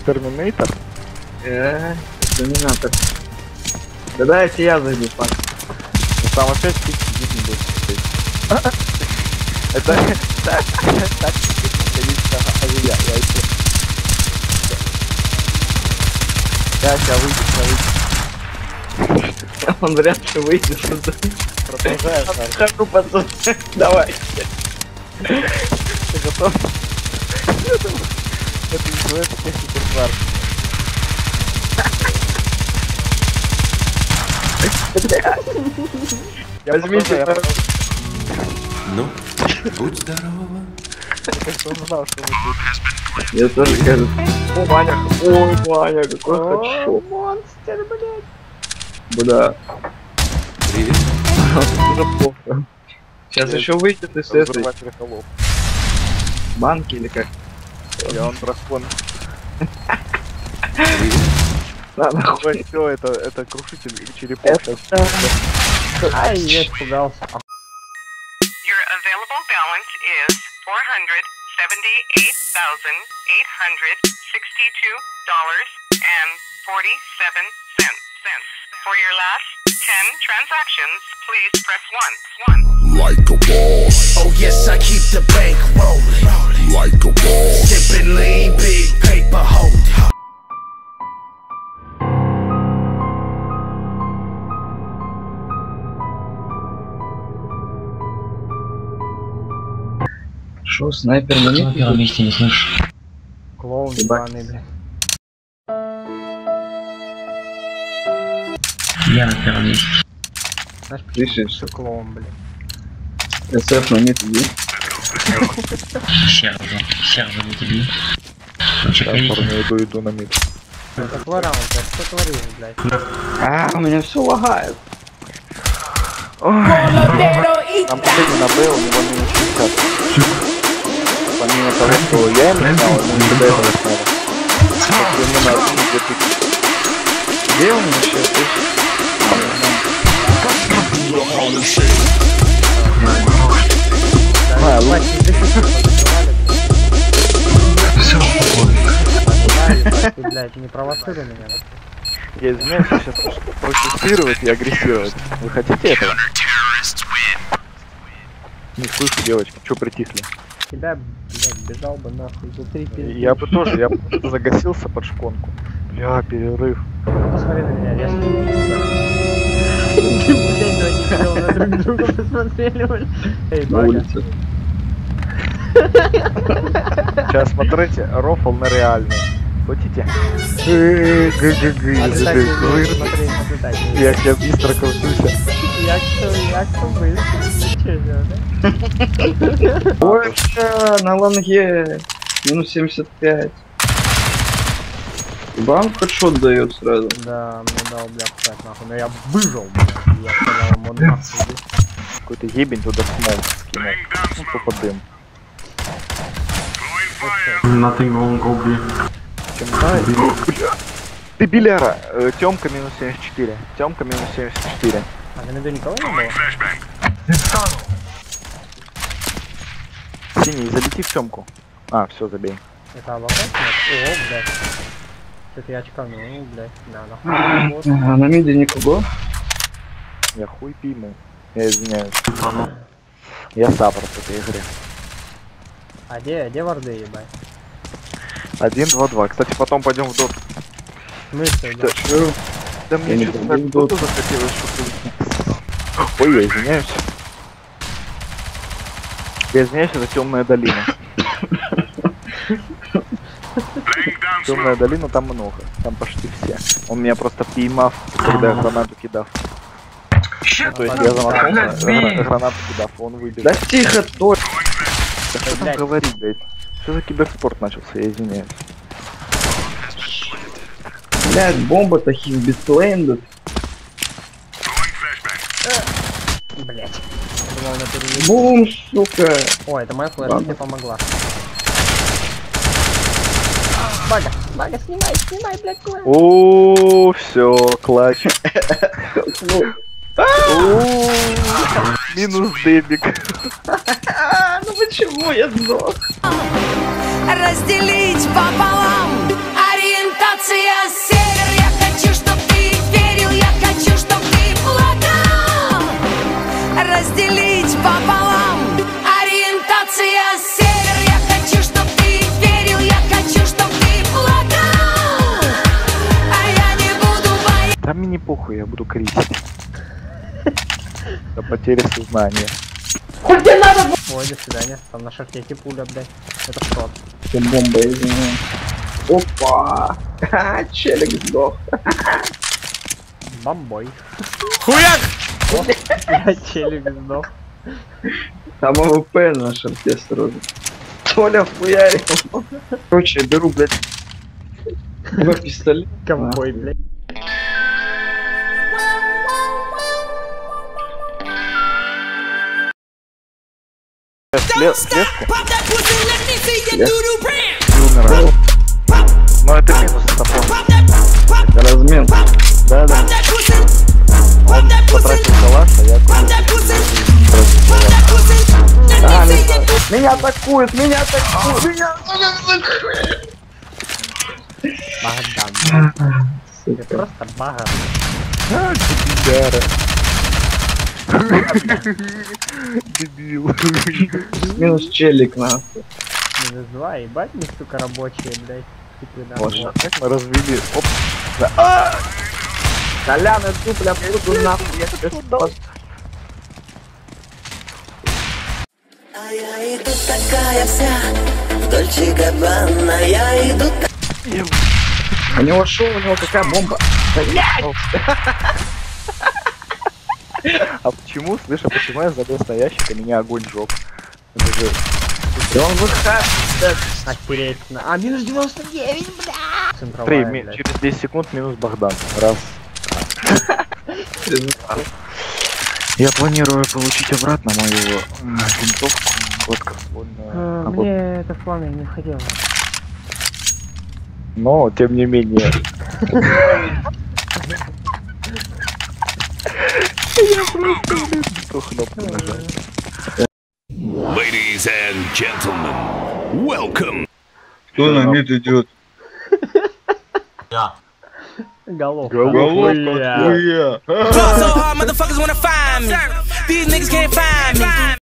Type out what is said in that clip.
Терминатор? Терминатор. Да дайте я зайду, пак. Ну там опять фиг сидит, не будет сидеть. Это так количество авиа, я сейчас выйду. Он вряд ли выйдет. Продолжаешь, Хожу, пацан. Давай. Ты готов? Это называется техника сварки. Возьмите. Ну, будь здорова. Я как-то узнал, что вы тут. Я тоже кажу. О, Ваня. Ой, Ваня, какой хочу. Монстр, блядь. Буда. Привет. Уже плохо. Сейчас еще выйдет из этой Взрыватель холоп. банки или как? Я он распон. Привет. Да, нахуй. Все, это крушитель черепов. Ай, я испугался. Your available balance is $478,862.47. For your last 10 transactions, please press 1. Like a boss, Oh yes, I keep the bank rolling. like a boss. Sipping lean, big paper holding. Шо, снайпер на них? месте не слышу. Клоун Ебать. ебаный, блядь. Я на первом месте. Знаешь, почему? Слышишь? Что клоун, блядь. СФ на них иди. Сержа не тебе. Вообще, Сейчас форму иду на мид. Это раунд, блядь. Что творишь, блядь? А, у меня все лагает. Там последний на Б, у него минус 60. Помимо того, что я им снял, ему не до этого сняли. Ему на 1 2000. Где он еще? Ебать, ты закрывали, блядь. Ты, блядь, не провоцируй меня, да? Я извиняюсь, сейчас протестировать и агрессировать. Вы хотите этого? Не слышу, девочки, чё притихли? Тебя, блядь, бежал бы нахуй за 3 пизды. Я бы тоже, я бы загасился под шконку. Бля, перерыв. Посмотри на меня, резко. Блядь, давай не хотел на друг друга посмотрели, блядь. Эй, На Бага. улице. Сейчас смотрите, рофл на реальный. Хотите? А ты так не делаешь, смотри, а ты так не делаешь. Я быстро кручусь. Як то быстро, ничего, да? Ой, бля, на лонге. Минус 75. Банк хэдшот дает сразу. Да, мне дал, бля, кстати, нахуй. Но я выжил, блядь. Я сказал ему нахуй. Какой-то ебень туда смол скинул. Ну, тупо дым. Nothing wrong, go B. Бля. Ты Биляра. Тёмка минус 74. Тёмка минус 74. А на виду никого не было? Синий, залети в Тёмку. А, все, забей. Это авокад? Нет? О, блядь. Что-то я очканул, блядь. Да, нахуй. Вот. А на миде никого. Я хуй пойму. Я извиняюсь. Я саппорт в этой игре. А где варды, ебать? 1-2-2. Кстати, потом пойдем в дот. В смысле, Да, блядь? да Я мне не что-то помню так в доту доту. захотелось, что-то... Ой, я извиняюсь. Я извиняюсь, это темная долина. Темная долина там много. Там почти все. Он меня просто поймав, когда я гранату кидав. Ну, то есть я замахнулся, гранату кидав, он выбежал. Да тихо, точно. Да что там блядь. говорить, блядь? Что за киберспорт начался, я извиняюсь. Блядь, бомба-то хизбитленд. Блядь. Я думал, она перелетит. Бум, сука. О, это моя флешка Ладно. тебе помогла. Бага, снимай, блядь, класс. О, все, клатч. Минус дебик. Ну почему я сдох? Разделить пополам, похуй, я буду кричать. До потери сознания. Ой, до свидания. Там на шахтете пуля, блядь. Это шрот. Ты бомба, извини. Опа! Ха, челик сдох. Бомбой. Хуяк! Челик сдох. Там АВП на шарте сразу. Толя хуярил. Короче, я беру, блядь, два пистолета. Ковбой, блядь. Слежку? И умираю. Но это минус топор. Это размен. Да. Он потратил калаш, а я купил. Меня атакуют, меня атакуют, меня Богдан. Ты просто бага. Дебиляра. Дебил. минус челик, нахуй. Минус 2, ебать, мы, сука, рабочие, блядь. Вот, как мы развели. Оп. Колян, иду, бля, буду нахуй, я тебе спас. А я иду такая вся, в Дольче Габбана, я иду. У него шоу, у него какая бомба. А почему, слышь, а почему я залез на ящик, а меня огонь жёг? Это же... И он выходит. Охереть. А, минус 99, бля! Смотри, Центровая, блядь. через 10 секунд минус Богдан. Раз. Я планирую получить обратно мою винтовку. Гладкоствольную. Мне это пламя не входило. Но, тем не менее. Я просто кнопку нажал. Ladies and gentlemen, welcome. Кто на мид идет? Головка. Головка, Бля. хуя. So hard, motherfuckers wanna find me. These niggas can't find me.